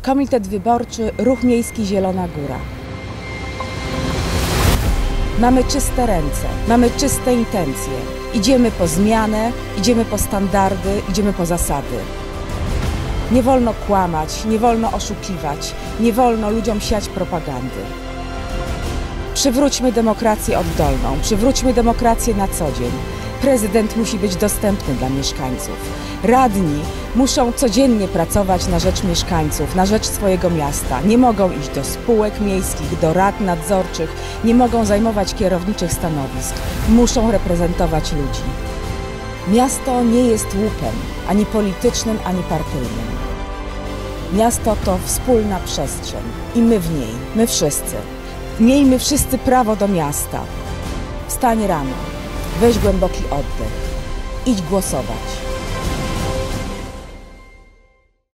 Komitet Wyborczy Ruch Miejski Zielona Góra. Mamy czyste ręce, mamy czyste intencje. Idziemy po zmianę, idziemy po standardy, idziemy po zasady. Nie wolno kłamać, nie wolno oszukiwać, nie wolno ludziom siać propagandy. Przywróćmy demokrację oddolną, przywróćmy demokrację na co dzień. Prezydent musi być dostępny dla mieszkańców. Radni muszą codziennie pracować na rzecz mieszkańców, na rzecz swojego miasta. Nie mogą iść do spółek miejskich, do rad nadzorczych, nie mogą zajmować kierowniczych stanowisk. Muszą reprezentować ludzi. Miasto nie jest łupem, ani politycznym, ani partyjnym. Miasto to wspólna przestrzeń i my w niej, my wszyscy. Miejmy wszyscy prawo do miasta. Wstań rano, weź głęboki oddech, idź głosować.